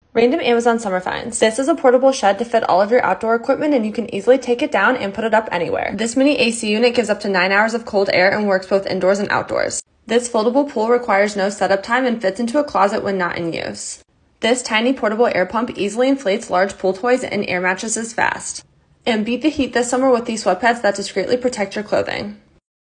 Random Amazon Summer Finds. This is a portable shed to fit all of your outdoor equipment, and you can easily take it down and put it up anywhere. This mini AC unit gives up to 9 hours of cold air and works both indoors and outdoors. This foldable pool requires no setup time and fits into a closet when not in use. This tiny portable air pump easily inflates large pool toys and air mattresses fast. And beat the heat this summer with these sweatpads that discreetly protect your clothing.